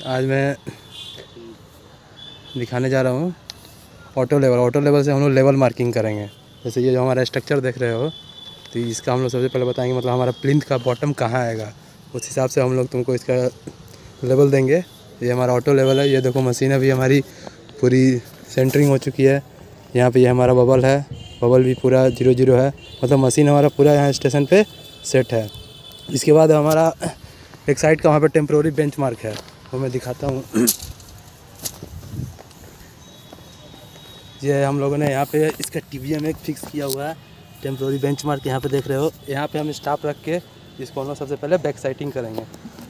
आज मैं दिखाने जा रहा हूँ ऑटो लेवल से हम लोग लेवल मार्किंग करेंगे। जैसे ये जो हमारा स्ट्रक्चर देख रहे हो, तो इसका हम लोग सबसे पहले बताएंगे मतलब हमारा प्लिंथ का बॉटम कहाँ आएगा, उस हिसाब से हम लोग तुमको इसका लेवल देंगे। ये हमारा ऑटो लेवल है। ये देखो मशीन अभी हमारी पूरी सेंटरिंग हो चुकी है। यहाँ पे ये हमारा बबल है, बबल भी पूरा 0-0 है, मतलब मशीन हमारा पूरा यहाँ स्टेशन पे सेट है। इसके बाद हमारा एक साइड का वहाँ पे टेम्प्रोरी बेंच मार्क है, वो मैं दिखाता हूँ। ये हम लोगों ने यहाँ पे इसका TBM एक फिक्स किया हुआ है, टेम्प्रोरी बेंच मार्क यहाँ पे देख रहे हो। यहाँ पे हम स्टाफ रख के इसको हम लोग सबसे पहले बैक साइटिंग करेंगे।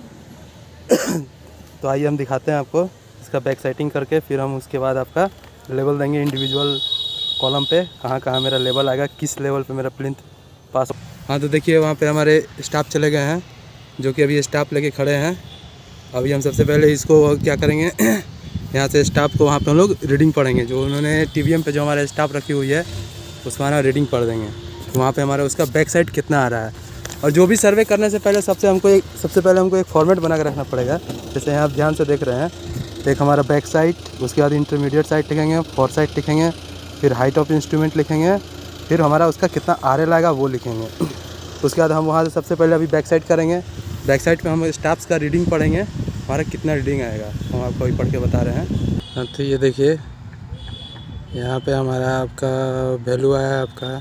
तो आइए हम दिखाते हैं आपको इसका बैक साइटिंग करके, फिर हम उसके बाद आपका लेवल देंगे इंडिविजुअल कॉलम पे, कहाँ कहाँ मेरा लेवल आएगा, किस लेवल पे मेरा प्लिंथ पास। हाँ तो देखिए वहाँ पे हमारे स्टाफ चले गए हैं, जो कि अभी स्टाफ लेके खड़े हैं। अभी हम सबसे पहले इसको क्या करेंगे, यहाँ से स्टाफ को वहाँ पे हम लोग रीडिंग पढ़ेंगे। जो उन्होंने TBM पे जो हमारा स्टाफ रखी हुई है उसका हमारा रीडिंग पढ़ देंगे। तो वहाँ पे हमारा उसका बैक साइड कितना आ रहा है। और जो भी सर्वे करने से पहले सबसे पहले हमको एक फॉर्मेट बना के रखना पड़ेगा। जैसे यहाँ आप ध्यान से देख रहे हैं, एक हमारा बैक साइड, उसके बाद इंटरमीडिएट साइड लिखेंगे, फोर साइड लिखेंगे, फिर हाइट ऑफ इंस्ट्रूमेंट लिखेंगे, फिर हमारा उसका कितना RL आएगा वो लिखेंगे। उसके बाद हम वहाँ से सबसे पहले अभी बैक साइड करेंगे। बैक साइड पे हम स्टाफ्स का रीडिंग पढ़ेंगे, हमारा कितना रीडिंग आएगा हम आपको अभी पढ़ के बता रहे हैं। हाँ तो ये देखिए यहाँ पे हमारा आपका वैल्यू आया आपका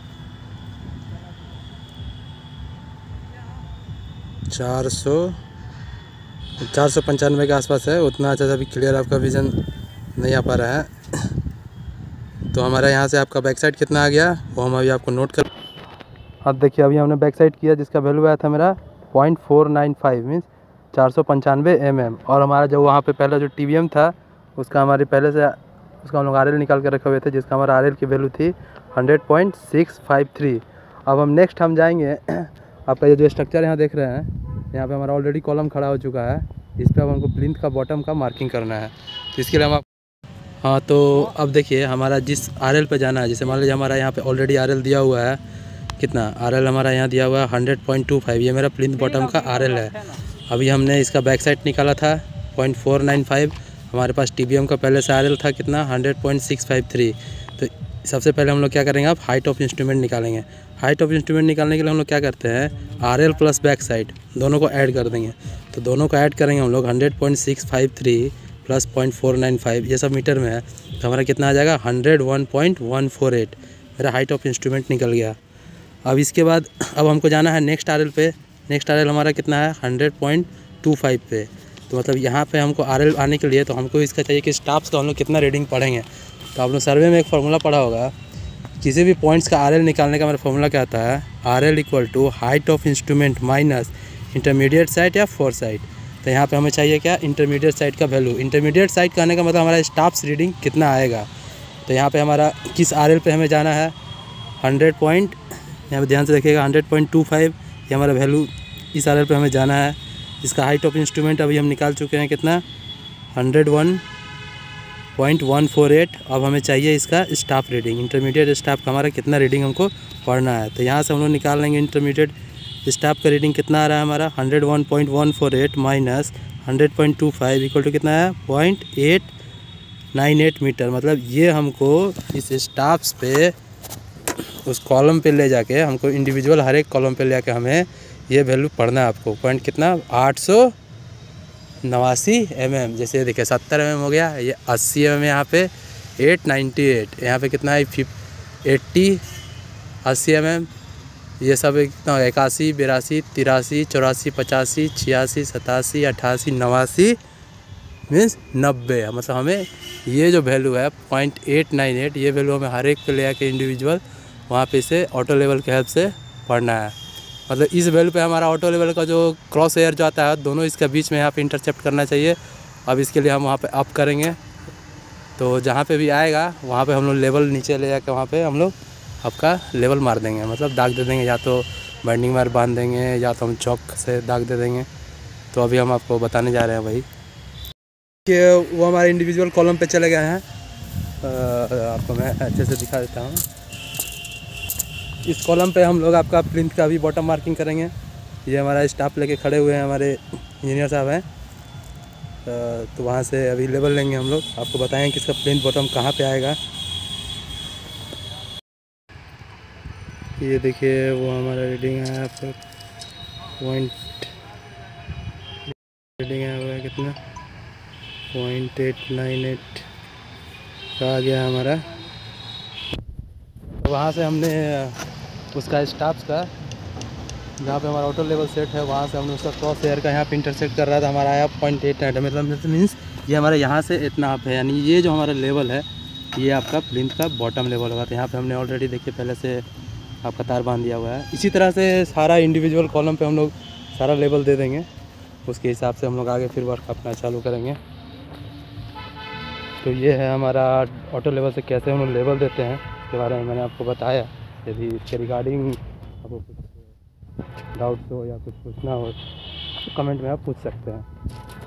495 के आसपास है। उतना अच्छा सा भी क्लियर आपका विज़न नहीं आ पा रहा है। तो हमारा यहाँ से आपका बैक साइड कितना आ गया वो हम अभी आपको नोट कर। अब देखिए अभी हमने बैक साइड किया, जिसका वैल्यू आया था मेरा 0.495 मीन्स 495 mm। और हमारा जो वहाँ पे पहला जो TBM था उसका हमारे पहले से उसका हम लोग RL निकाल के रखे हुए थे, जिसका हमारा RL की वैल्यू थी 100.653। अब हम नेक्स्ट हम जाएंगे, आपका ये जो स्ट्रक्चर यहाँ देख रहे हैं, यहाँ पे हमारा ऑलरेडी कॉलम खड़ा हो चुका है। इस पर अब हमको प्लिंथ का बॉटम का मार्किंग करना है। तो इसके लिए हम हाँ तो अब देखिए हमारा जिस RL पे जाना है, जैसे मान लीजिए हमारा यहाँ पे ऑलरेडी RL दिया हुआ है, कितना RL हमारा यहाँ दिया हुआ है 100.25, ये मेरा प्लिंथ बॉटम का RL है। अभी हमने इसका बैक साइड निकाला था 0.495, हमारे पास TBM का पहले से RL था कितना 100.653। तो सबसे पहले हम लोग क्या करेंगे, आप हाइट ऑफ इंस्ट्रूमेंट निकालेंगे। हाइट ऑफ इंस्ट्रूमेंट निकालने के लिए हम लोग क्या करते हैं, RL प्लस बैक साइड दोनों को ऐड कर देंगे। तो दोनों को ऐड करेंगे हम लोग 100.653 प्लस 0.495, ये सब मीटर में है। तो हमारा कितना आ जाएगा 101.148, मेरा हाइट ऑफ इंस्ट्रूमेंट निकल गया। अब इसके बाद अब हमको जाना है नेक्स्ट RL पे। नेक्स्ट RL हमारा कितना है 100.25 पे। तो मतलब यहाँ पे हमको RL आने के लिए तो हमको इसका चाहिए कि स्टाफ्स का हम लोग कितना रीडिंग पढ़ेंगे। तो आप लोग सर्वे में एक फार्मूला पढ़ा होगा, किसी भी पॉइंट्स का RL निकालने का मेरा फार्मूला क्या आता है, RL equal to height of instrument minus intermediate sight या फोर साइड। तो यहाँ पे हमें चाहिए क्या, इंटरमीडिएट साइड का वैल्यू। इंटरमीडिएट साइड कहने का मतलब हमारा स्टाफ्स रीडिंग कितना आएगा। तो यहाँ पे हमारा किस RL पे हमें जाना है 100 पॉइंट, यहाँ पे ध्यान से देखिएगा 100.25, ये हमारा वैल्यू इस RL पे हमें जाना है। इसका हाइट ऑफ इंस्ट्रूमेंट अभी हम निकाल चुके हैं कितना 101.148। अब हमें चाहिए इसका स्टाफ रीडिंग, इंटरमीडिएट स्टाफ का हमारा कितना रीडिंग हमको पढ़ना है। तो यहाँ से हम लोग निकाल लेंगे इंटरमीडिएट स्टाफ का रीडिंग कितना आ रहा है हमारा 101.148 माइनस 100.25 इक्वल टू कितना है 0.898 मीटर। मतलब ये हमको इस स्टाफ्स पे उस कॉलम पे ले जाके हमको इंडिविजुअल हर एक कॉलम पे ले जाके हमें ये वैल्यू पढ़ना है। आपको पॉइंट कितना 889 mm। जैसे देखिए 70 mm हो गया, ये 80 mm यहाँ पे 898, यहाँ पे कितना है 80 80 mm। ये सब कितना 81 82 83 84 85 86 87 88 89 मीन्स 90। मतलब हमें ये जो वैल्यू है 0.898, ये वैल्यू हमें हर एक पे ले आके इंडिविजुअल वहाँ पे इसे ऑटो लेवल के हेल्प से पढ़ना है। मतलब इस वैल्यू पे हमारा ऑटो लेवल का जो क्रॉस एयर जो आता है दोनों इसके बीच में यहाँ पे इंटरसेप्ट करना चाहिए। अब इसके लिए हम वहाँ पे अप करेंगे, तो जहाँ पे भी आएगा वहाँ पे हम लोग लेवल नीचे ले जाकर वहाँ पे हम लोग आपका लेवल मार देंगे, मतलब दाग दे देंगे, या तो बाइंडिंग वायर बांध देंगे या तो हम चौक से दाग दे देंगे। तो अभी हम आपको बताने जा रहे हैं भाई कि वो हमारे इंडिविजुअल कॉलम पे चले गए हैं। आपको मैं अच्छे से दिखा देता हूँ। इस कॉलम पे हम लोग आपका प्लिंथ का भी बॉटम मार्किंग करेंगे। ये हमारा स्टाफ लेके खड़े हुए हैं, हमारे इंजीनियर साहब हैं। तो वहाँ से अभी लेवल लेंगे हम लोग, आपको बताएंगे कि इसका प्लिंथ बॉटम कहाँ पे आएगा। ये देखिए वो हमारा रीडिंग है यहाँ पर पॉइंट, रीडिंग है हुआ है कितना 0.898 का आ गया हमारा। तो वहाँ से हमने उसका स्टाफ्स का जहाँ पे हमारा ऑटो लेवल सेट है वहाँ से हमने उसका क्रॉस एयर का यहाँ पे इंटरसेक्ट कर रहा था, हमारा आया 0.8 मतलब मीन्स ये हमारा यहाँ से इतना अप है, यानी ये जो हमारा लेवल है ये आपका प्लिंथ का बॉटम लेवल होगा। तो यहाँ पे हमने ऑलरेडी देखिए पहले से आपका तार बांध दिया हुआ है। इसी तरह से सारा इंडिविजुअल कॉलम पे हम लोग सारा लेवल दे देंगे, उसके हिसाब से हम लोग आगे फिर वर्क अपना चालू करेंगे। तो ये है हमारा ऑटो लेवल से कैसे हम लोग लेवल देते हैं इसके बारे में मैंने आपको बताया। यदि इसके रिगार्डिंग आपको कुछ डाउट्स हो या कुछ पूछना हो तो कमेंट में आप पूछ सकते हैं।